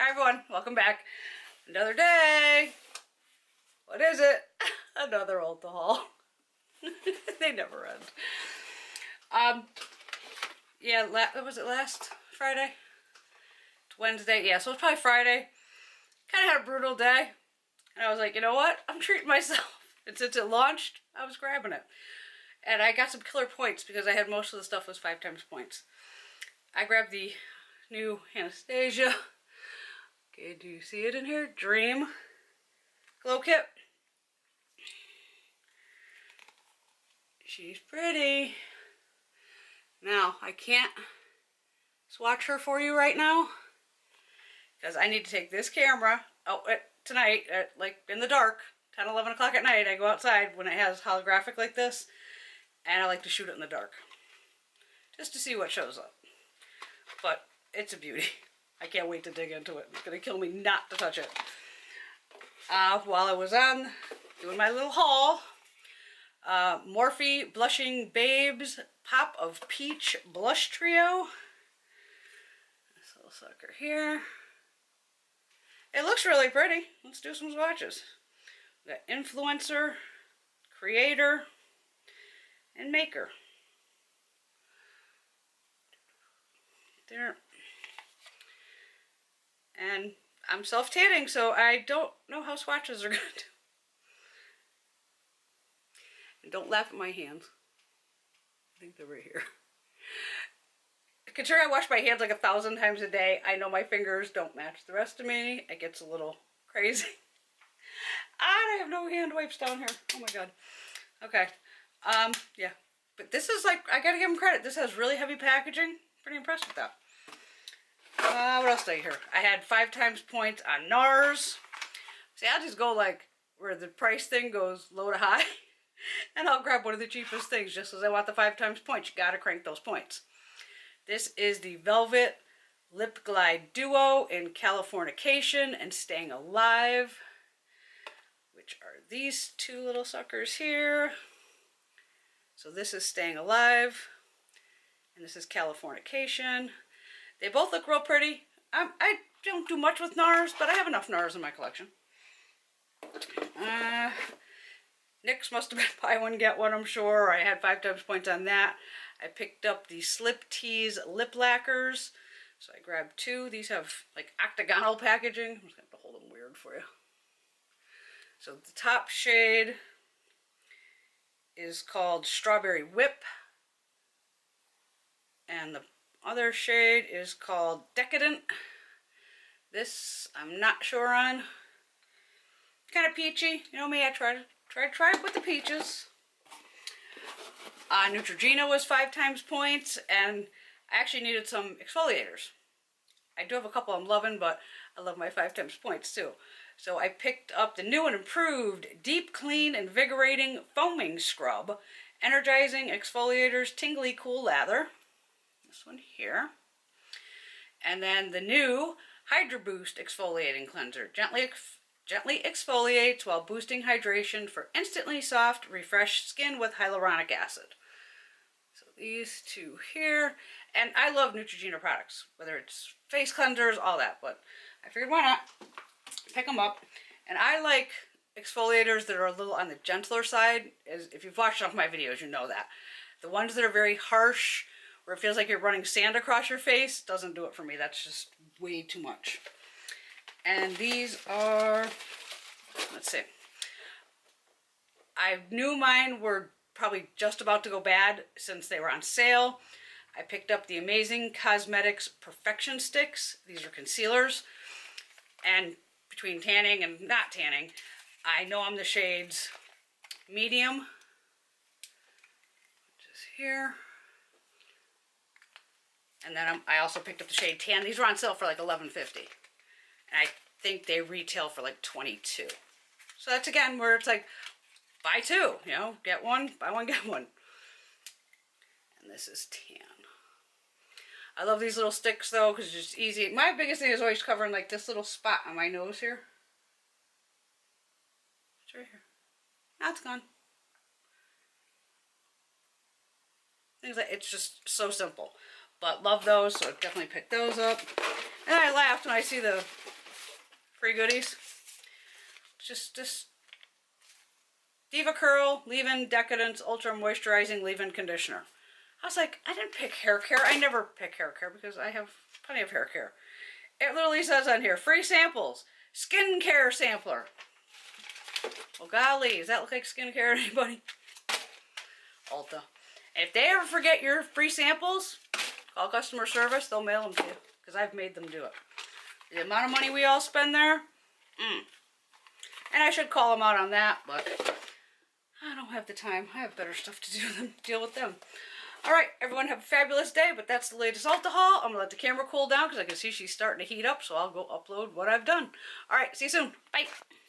Hi everyone, welcome back. Another day. What is it? Another ULTA haul. They never end. Yeah, was it last Friday? It's Wednesday. Yeah, so it's probably Friday. Kind of had a brutal day. And I was like, you know what? I'm treating myself. And since it launched, I was grabbing it. And I got some killer points because I had most of the stuff was 5 times points. I grabbed the new Anastasia. Okay, do you see it in here? Dream Glow Kit. She's pretty. Now, I can't swatch her for you right now because I need to take this camera out tonight at, like, in the dark, 10, 11 o'clock at night. I go outside when it has holographic like this, and I like to shoot it in the dark just to see what shows up. But it's a beauty. I can't wait to dig into it. It's going to kill me not to touch it. While I was on doing my little haul, Morphe Blushing Babes Pop of Peach Blush Trio. This little sucker here. It looks really pretty. Let's do some swatches. We got influencer, creator, and maker. There. And I'm self-tanning, so I don't know how swatches are going to do. And don't laugh at my hands. I think they're right here. Considering I wash my hands like 1,000 times a day, I know my fingers don't match the rest of me. It gets a little crazy. I have no hand wipes down here. Oh my god. Okay. Yeah. But this is like, I gotta give them credit. This has really heavy packaging. Pretty impressed with that. What else did I hear? I had 5 times points on Nars. See, I'll just go like where the price thing goes low to high. And I'll grab one of the cheapest things just because I want the 5 times points. You gotta crank those points. This is the Velvet Lip Glide Duo in Californication and Staying Alive, which are these 2 little suckers here. So this is Staying Alive, and this is Californication. They both look real pretty. I don't do much with Nars, but I have enough Nars in my collection. NYX must have been buy one, get one, I'm sure. I had 5 times points on that. I picked up the Slip Tease lip lacquers. So I grabbed 2. These have like octagonal packaging. I'm just going to have to hold them weird for you. So the top shade is called Strawberry Whip. And the other shade is called Decadent. This I'm not sure on. Kind of peachy. You know me, I try it with the peaches. Neutrogena was 5 times points, and I actually needed some exfoliators. I do have a couple I'm loving, but I love my 5 times points too. So I picked up the new and improved Deep Clean Invigorating Foaming Scrub, Energizing Exfoliators Tingly Cool Lather. This one here. And then the new Hydra Boost Exfoliating Cleanser. Gently exfoliates while boosting hydration for instantly soft, refreshed skin with hyaluronic acid. So these 2 here. And I love Neutrogena products, whether it's face cleansers, all that. But I figured why not pick them up. And I like exfoliators that are a little on the gentler side. If you've watched some of my videos, you know that. The ones that are very harsh, where it feels like you're running sand across your face, doesn't do it for me. That's just way too much. And these are, let's see. I knew mine were probably just about to go bad since they were on sale. I picked up the Amazing Cosmetics Perfection Sticks. These are concealers. And between tanning and not tanning, I know I'm the shades medium, which is here. And then I also picked up the shade tan. These were on sale for like $11.50. And I think they retail for like $22. So that's again where it's like, buy 2, you know, get 1, buy 1, get 1. And this is tan. I love these little sticks though, because it's just easy. My biggest thing is always covering like this little spot on my nose here. It's right here. Now it's gone. Things like, it's just so simple. But love those, so definitely pick those up. And I laughed when I see the free goodies. Just Diva Curl Leave-In Decadence Ultra Moisturizing Leave-In Conditioner. I was like, I didn't pick hair care. I never pick hair care because I have plenty of hair care. It literally says on here, free samples, skincare sampler. Well, golly, does that look like skincare to anybody? Ulta. And if they ever forget your free samples, call customer service. They'll mail them to you because I've made them do it. The amount of money we all spend there, And I should call them out on that, but I don't have the time. I have better stuff to do than deal with them. Alright, everyone have a fabulous day, but that's the latest ULTA haul. I'm going to let the camera cool down because I can see she's starting to heat up, so I'll go upload what I've done. Alright, see you soon. Bye.